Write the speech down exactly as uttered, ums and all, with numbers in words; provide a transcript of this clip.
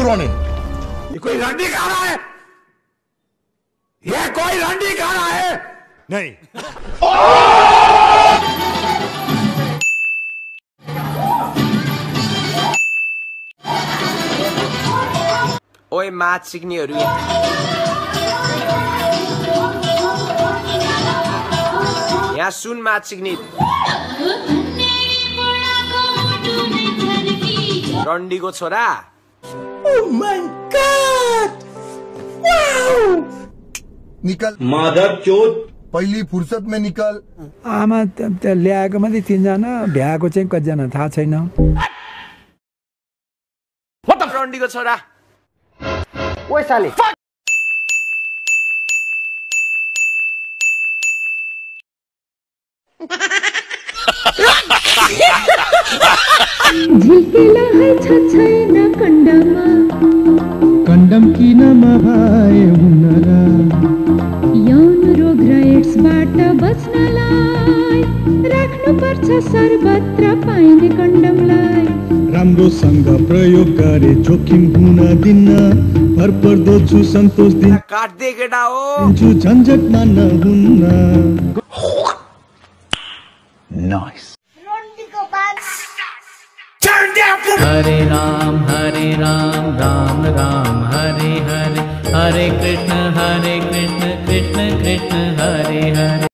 रोने। ये कोई रंडी खाना है? ये कोई रंडी खाना है? नहीं। ओए म्याथ सिक्नेहरु यहाँ सुन म्याथ सिक्ने रन्डीको छोरा। Oh my God! Wow! निकल माधव चोट पहली फुर्सद में निकल। आमा ल्याएको मात्रै तीनजना भ्याएको चाहिँ कतिजना थाहा छैन। रन्डीको छोरा ओए साले झिल्केला है छ छैन कण्डमा कण्डम किन नभए हुनरा यौन रोग र एड्सबाट बच्नलाई राख्नुपर्छ सर्वत्र पाइने कण्डमलाई राम्रोसँग प्रयोग गरे जोखिम हुन दिन्न भरपर्दो छु सन्तोष दिन काट्दै केटा हो छु झन्झटमा नहुन्न। Nice. हरे राम हरे राम राम राम हरे हरे हरे कृष्ण हरे कृष्ण कृष्ण कृष्ण